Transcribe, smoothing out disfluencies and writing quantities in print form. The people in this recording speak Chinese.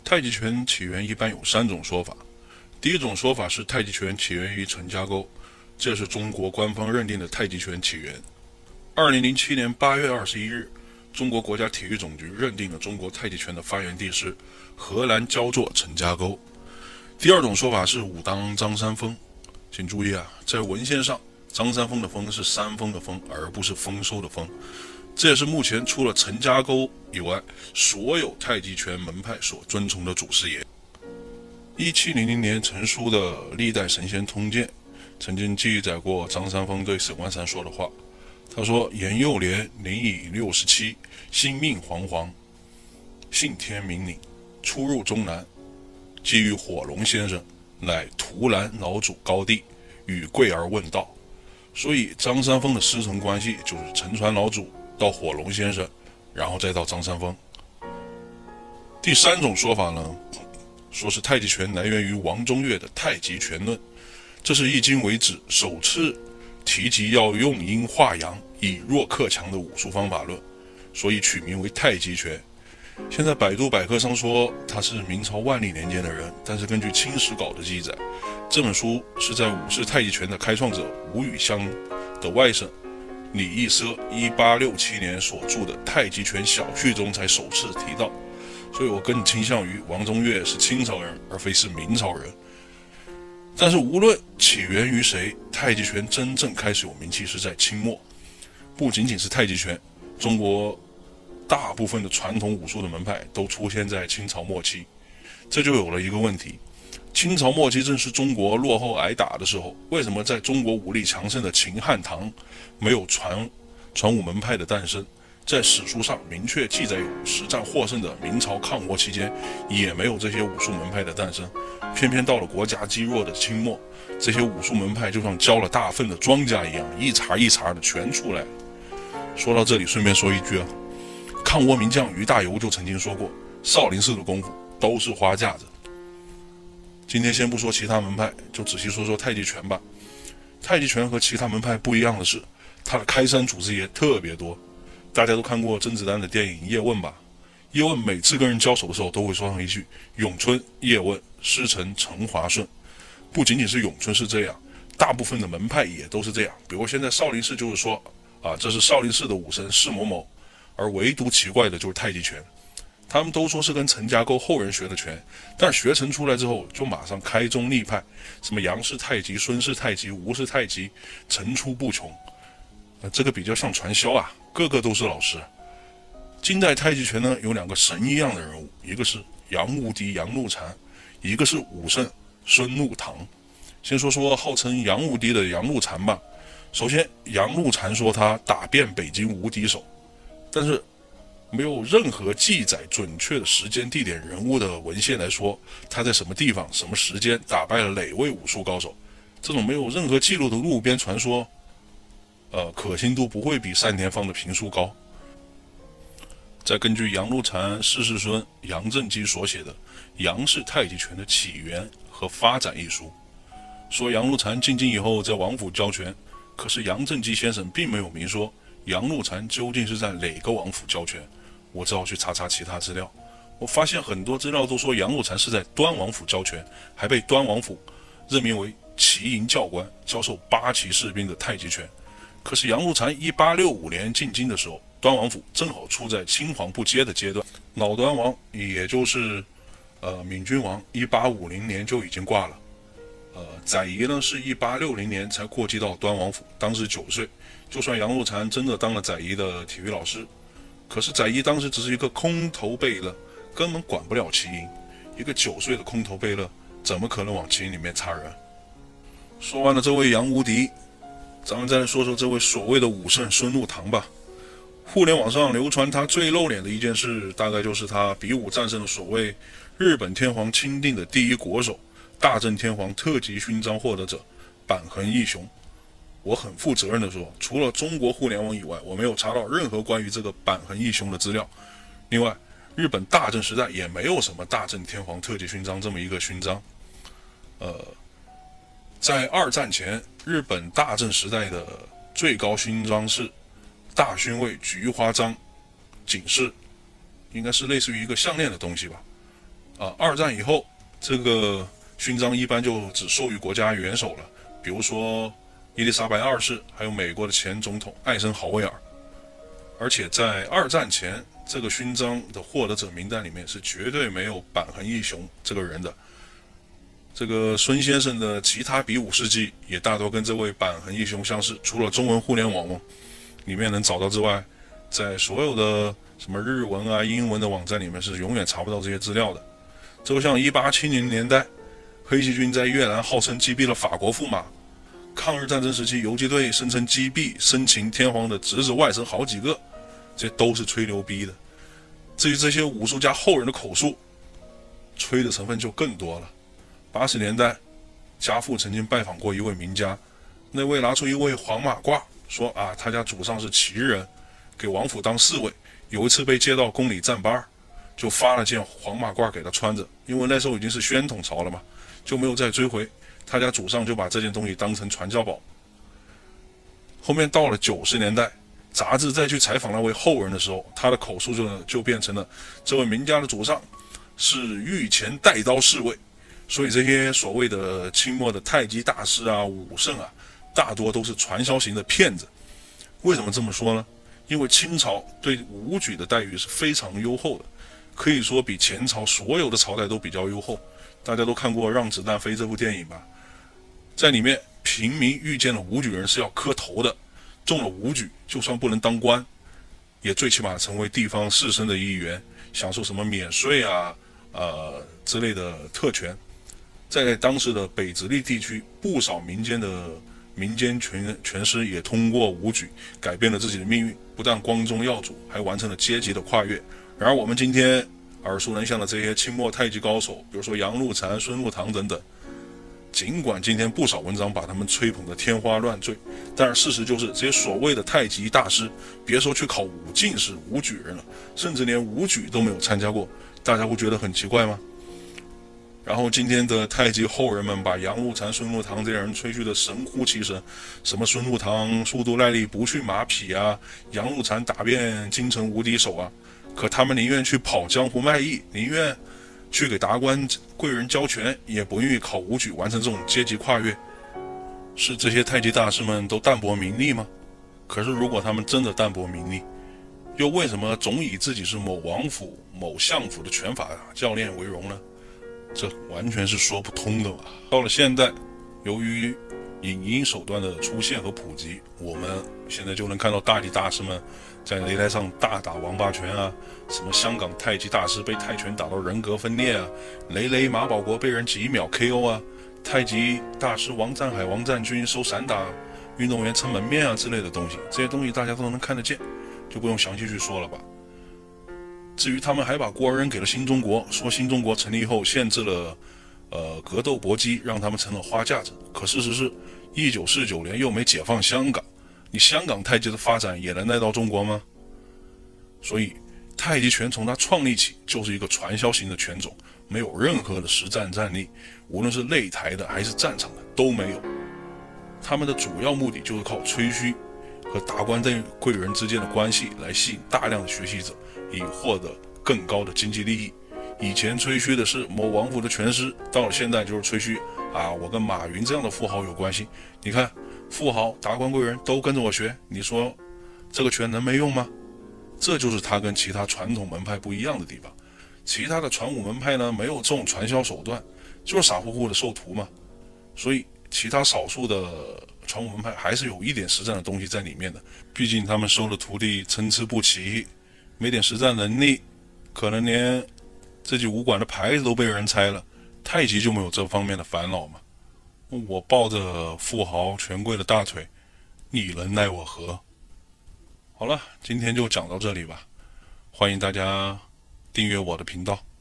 太极拳起源一般有3种说法。第一种说法是太极拳起源于陈家沟，这是中国官方认定的太极拳起源。2007年8月21日，中国国家体育总局认定了中国太极拳的发源地是荷兰焦作陈家沟。第二种说法是武当张三丰，请注意啊，在文献上，张三丰的丰是山峰的峰，而不是丰收的丰。这也是目前除了陈家沟以外，所有太极拳门派所遵从的祖师爷。1700年成书的《历代神仙通鉴》曾经记载过张三丰对沈万三说的话。他说：“延幼年，年已67，心命惶惶，信天明领，出入中南，既遇火龙先生，乃图拦老祖高第，与贵而问道。”所以张三丰的师承关系就是承传老祖到火龙先生，然后再到张三丰。第三种说法呢，说是太极拳来源于王中岳的《太极拳论》，这是迄今为止首次提及要用阴化阳，以弱克强的武术方法论，所以取名为太极拳。现在百度百科上说他是明朝万历年间的人，但是根据《清史稿》的记载，这本书是在武士太极拳的开创者吴宇湘的外甥李义奢1867年所著的《太极拳小序》中才首次提到，所以我更倾向于王中岳是清朝人，而非是明朝人。但是无论起源于谁，太极拳真正开始有名气是在清末。不仅仅是太极拳，中国大部分的传统武术的门派都出现在清朝末期，这就有了一个问题：清朝末期正是中国落后挨打的时候，为什么在中国武力强盛的秦汉唐没有传武门派的诞生？在史书上明确记载有实战获胜的明朝抗倭期间，也没有这些武术门派的诞生。偏偏到了国家积弱的清末，这些武术门派就像浇了大粪的庄稼一样，一茬一茬的全出来了。说到这里，顺便说一句啊，抗倭名将于大猷就曾经说过，少林寺的功夫都是花架子。今天先不说其他门派，就仔细说说太极拳吧。太极拳和其他门派不一样的是，它的开山祖师爷特别多。大家都看过甄子丹的电影《叶问》吧？叶问每次跟人交手的时候，都会说上一句“咏春、叶问、师承陈华顺”。不仅仅是咏春是这样，大部分的门派也都是这样。比如现在少林寺就是说这是少林寺的武神释某某，而唯独奇怪的就是太极拳。他们都说是跟陈家沟后人学的拳，但学成出来之后就马上开宗立派，什么杨氏太极、孙氏太极、吴氏太极，层出不穷。这个比较像传销啊，个个都是老师。近代太极拳呢，有2个神一样的人物，一个是杨无敌杨露禅，一个是武圣孙禄堂。先说说号称杨无敌的杨露禅吧。首先，杨露禅说他打遍北京无敌手，但是没有任何记载准确的时间、地点、人物的文献来说他在什么地方、什么时间打败了哪位武术高手。这种没有任何记录的路边传说，可信度不会比单田芳的评书高。再根据杨露禅四世孙杨振基所写的《杨氏太极拳的起源和发展》一书，说杨露禅进京以后在王府教拳，可是杨振基先生并没有明说杨露禅究竟是在哪个王府教拳。我只好去查其他资料，我发现很多资料都说杨露禅是在端王府教拳，还被端王府任命为骑营教官，教授8旗士兵的太极拳。可是杨露禅1865年进京的时候，端王府正好处在青黄不接的阶段，老端王也就是闵君王1850年就已经挂了。载仪呢是1860年才过继到端王府，当时9岁。就算杨露禅真的当了载仪的体育老师，可是载仪当时只是一个空头贝勒，根本管不了旗营。一个9岁的空头贝勒怎么可能往旗营里面插人？说完了这位杨无敌，咱们再来说说这位所谓的武圣孙禄堂吧。互联网上流传他最露脸的一件事，大概就是他比武战胜了所谓日本天皇钦定的第一国手，大正天皇特级勋章获得者坂横义雄。我很负责任的说，除了中国互联网以外，我没有查到任何关于这个坂横义雄的资料。另外，日本大正时代也没有什么大正天皇特级勋章这么一个勋章。在2战前，日本大正时代的最高勋章是大勋位菊花章警示，应该是类似于一个项链的东西吧。 二战以后，这个勋章一般就只授予国家元首了，比如说伊丽莎白二世，还有美国的前总统艾森豪威尔。而且在二战前，这个勋章的获得者名单里面是绝对没有坂横义雄这个人的。这个孙先生的其他比武事迹也大多跟这位坂横义雄相似，除了中文互联网里面能找到之外，在所有的什么日文啊、英文的网站里面是永远查不到这些资料的。就像1870年代，黑旗军在越南号称击毙了法国驸马，抗日战争时期游击队声称击毙生擒天皇的侄子外甥好几个，这都是吹牛逼的。至于这些武术家后人的口述，吹的成分就更多了。80年代，家父曾经拜访过一位名家，那位拿出一位黄马褂，说他家祖上是旗人，给王府当侍卫，有一次被接到宫里站班，就发了件黄马褂给他穿着，因为那时候已经是宣统朝了嘛，就没有再追回。他家祖上就把这件东西当成传家宝。后面到了90年代，杂志再去采访那位后人的时候，他的口述就变成了这位名家的祖上是御前带刀侍卫。所以这些所谓的清末的太极大师啊、武圣啊，大多都是传销型的骗子。为什么这么说呢？因为清朝对武举的待遇是非常优厚的，可以说比前朝所有的朝代都比较优厚。大家都看过《让子弹飞》这部电影吧？在里面，平民遇见了武举人是要磕头的，中了武举，就算不能当官，也最起码成为地方士绅的一员，享受什么免税之类的特权。在当时的北直隶地区，不少民间拳师也通过武举改变了自己的命运，不但光宗耀祖，还完成了阶级的跨越。然而我们今天耳熟能详的这些清末太极高手，比如说杨露禅、孙禄堂等等，尽管今天不少文章把他们吹捧得天花乱坠，但是事实就是这些所谓的太极大师，别说去考武进士、武举人了，甚至连武举都没有参加过，大家不觉得很奇怪吗？然后今天的太极后人们把杨露禅、孙禄堂这些人吹嘘的神乎其神，什么孙禄堂速度耐力不逊马匹啊，杨露禅打遍京城无敌手啊，可他们宁愿去跑江湖卖艺，宁愿去给达官贵人交权，也不愿意考武举完成这种阶级跨越。是这些太极大师们都淡泊名利吗？可是如果他们真的淡泊名利，又为什么总以自己是某王府、某相府的拳法教练为荣呢？这完全是说不通的嘛。到了现代，由于影音手段的出现和普及，我们现在就能看到大力大师们在擂台上大打王八拳啊，什么香港太极大师被泰拳打到人格分裂啊，雷马保国被人几秒 KO 啊，太极大师王占海、王占军收散打运动员撑门面啊之类的东西，这些东西大家都能看得见，就不用详细去说了吧。至于他们还把锅扔给了新中国，说新中国成立后限制了格斗搏击，让他们成了花架子。可事实是1949年又没解放香港，你香港太极的发展也能耐到中国吗？所以太极拳从它创立起就是一个传销型的拳种，没有任何的实战战力，无论是擂台的还是战场的都没有。他们的主要目的就是靠吹嘘和达官贵人之间的关系来吸引大量的学习者，以获得更高的经济利益。以前吹嘘的是某王府的拳师，到了现在就是吹嘘我跟马云这样的富豪有关系。你看，富豪、达官贵人都跟着我学，你说这个拳能没用吗？这就是他跟其他传统门派不一样的地方。其他的传武门派呢，没有这种传销手段，就是傻乎乎的授徒嘛。所以其他少数的传武门派还是有一点实战的东西在里面的，毕竟他们收的徒弟参差不齐，没点实战能力，可能连自己武馆的牌子都被人拆了。太极就没有这方面的烦恼嘛。我抱着富豪权贵的大腿，你能奈我何？好了，今天就讲到这里吧，欢迎大家订阅我的频道。